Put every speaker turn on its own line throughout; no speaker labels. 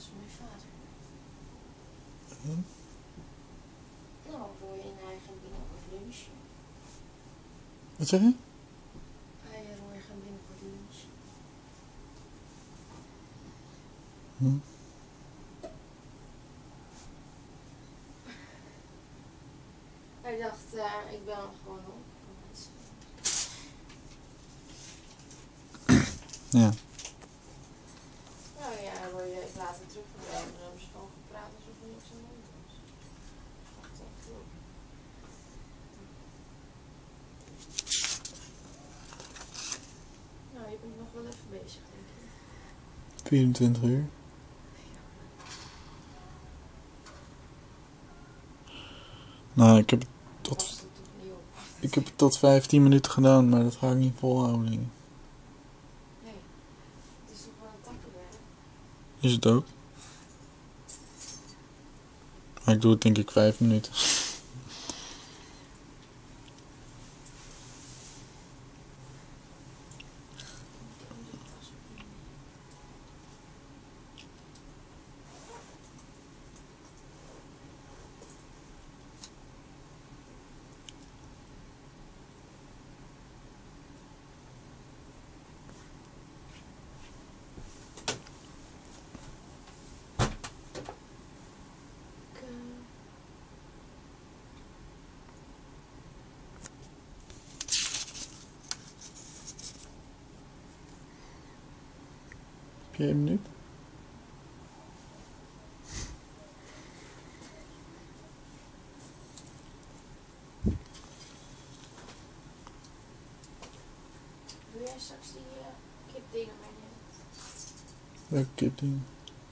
van mijn vader.
Hm?
Nou, voor je in eigen binnenkort lunchen.
Wat zeg je?
Hij Roy gaan binnenkort lunchen.
Hm?
Hij dacht, ik bel hem gewoon op.
Ja.
Nou ja, ik laat hem terugbrengen. Dan hebben ze gewoon gepraat alsof er niks aan de hand was. Wacht even. Nou, je bent nog wel even bezig, denk ik.
24 uur. Nou, ik heb het tot 15 minuten gedaan, maar dat ga ik niet volhouden.
Nee, het is toch wel een takkenwerk.
Is het ook? Maar ik doe het denk ik 5 minuten. Heb je 1 minuut?
Doe jij straks die kipdingen mee nemen?
Welke kipding?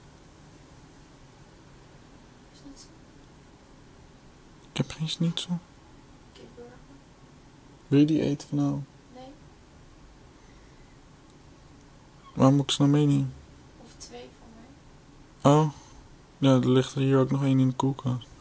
Is niet zo?
Ik heb geen schnitzel.
Kipburger?
Wil je die eten vanavond?
Nee?
Waar moet ik ze nou meenemen?
Of 2 van mij?
Oh, ja, er ligt er hier ook nog 1 in de koelkast.